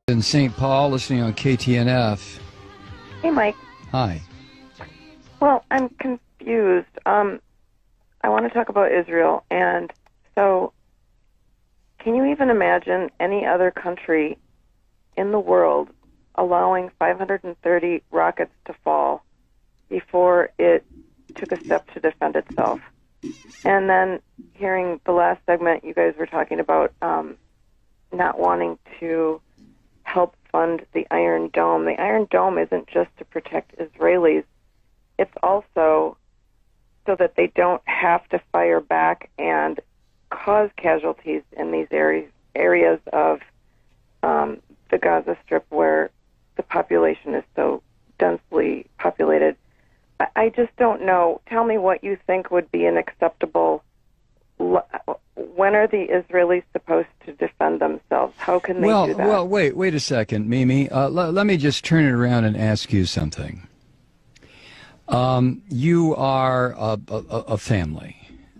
In St. Paul, listening on KTNF. Hey, Mike. Hi. Well, I'm confused. I want to talk about Israel. And so, can you even imagine any other country in the world allowing 530 rockets to fall before it took a step to defend itself? And then hearing the last segment, you guys were talking about not wanting to help fund the Iron Dome. The Iron Dome isn't just to protect Israelis. It's also so that they don't have to fire back and cause casualties in these areas of the Gaza Strip where the population is so densely populated. I just don't know. Tell me what you think would be an acceptable. When are the Israelis supposed to defend themselves? How can they do that? Well, wait a second, Mimi. Let me just turn it around and ask you something. You are a family.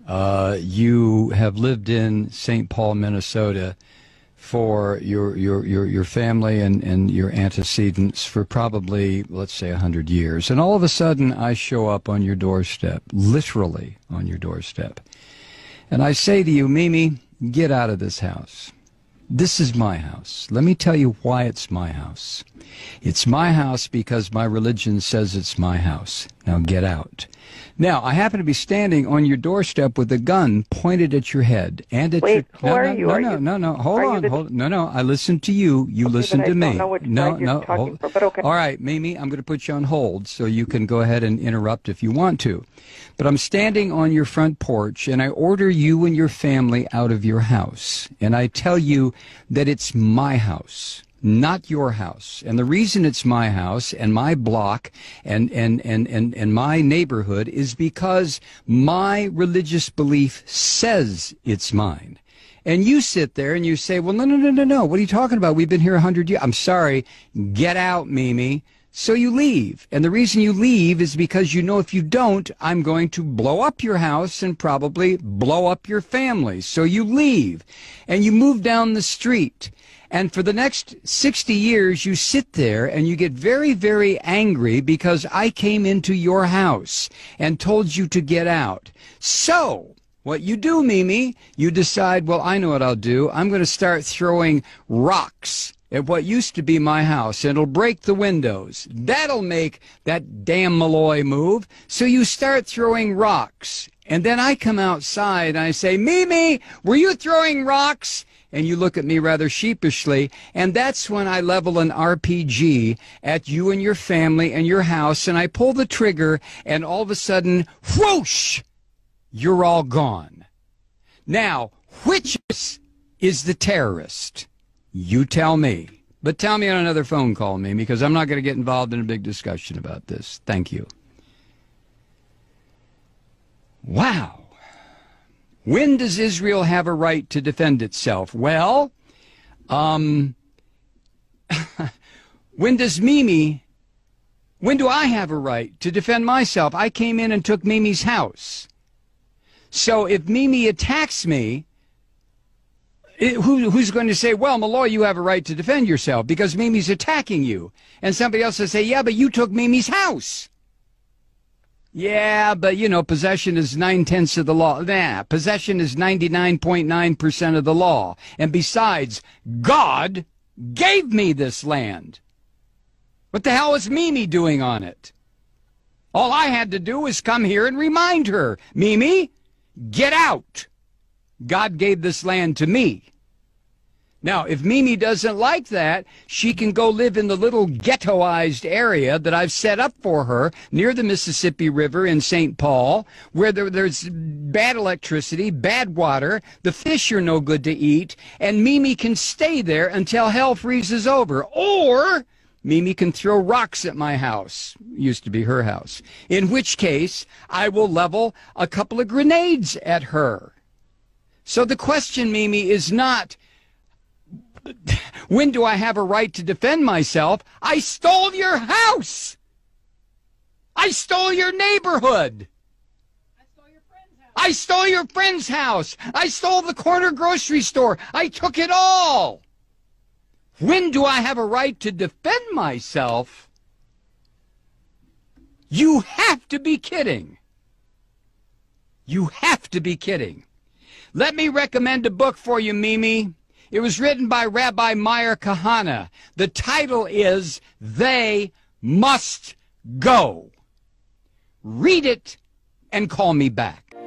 You have lived in St. Paul, Minnesota, for your family and your antecedents for probably, let's say, 100 years. And all of a sudden, I show up on your doorstep, literally on your doorstep. And I say to you, Mimi, get out of this house. This is my house. Let me tell you why it's my house. It's my house because my religion says it's my house. Now get out. Now, I happen to be standing on your doorstep with a gun pointed at your head and at Wait, your... who are you? No. Hold on. No. I listen to you. You okay, listen to me. I don't know which side you're talking from, but okay. All right, Mimi, I'm going to put you on hold so you can go ahead and interrupt if you want to. But I'm standing on your front porch, and I order you and your family out of your house. And I tell you that it's my house, not your house. And the reason it's my house and my block and my neighborhood is because my religious belief says it's mine. And you sit there and you say, well, no. What are you talking about? We've been here 100 years. I'm sorry. Get out, Mimi. So you leave. And the reason you leave is because you know if you don't, I'm going to blow up your house and probably blow up your family. So you leave and you move down the street. And for the next 60 years, you sit there and you get very, very angry because I came into your house and told you to get out. So what you do, Mimi, you decide, well, I know what I'll do. I'm going to start throwing rocks at what used to be my house, and it'll break the windows. That'll make that damn Malloy move. So you start throwing rocks. And then I come outside and I say, Mimi, were you throwing rocks? And you look at me rather sheepishly, and that's when I level an RPG at you and your family and your house, and I pull the trigger, and all of a sudden, whoosh, you're all gone. Now, which is the terrorist? You tell me. But tell me on another phone call, Mimi, because I'm not going to get involved in a big discussion about this. Thank you. Wow. When does Israel have a right to defend itself? Well, when do I have a right to defend myself? I came in and took Mimi's house. So if Mimi attacks me, who's going to say, well, Malloy, you have a right to defend yourself because Mimi's attacking you? And somebody else will say, yeah, but you took Mimi's house. Yeah, but, possession is 9/10 of the law. Nah, possession is 99.9% of the law. And besides, God gave me this land. What the hell is Mimi doing on it? All I had to do was come here and remind her, Mimi, get out. God gave this land to me. Now, if Mimi doesn't like that, she can go live in the little ghettoized area that I've set up for her near the Mississippi River in St. Paul, where there's bad electricity, bad water, the fish are no good to eat, and Mimi can stay there until hell freezes over. Or Mimi can throw rocks at my house, used to be her house, in which case I will level a couple of grenades at her. So the question, Mimi, is not, when do I have a right to defend myself? I stole your house. I stole your neighborhood. I stole your friend's house. I stole the corner grocery store. I took it all. When do I have a right to defend myself? You have to be kidding. You have to be kidding. Let me recommend a book for you, Mimi. It was written by Rabbi Meir Kahane. The title is They Must Go. Read it and call me back.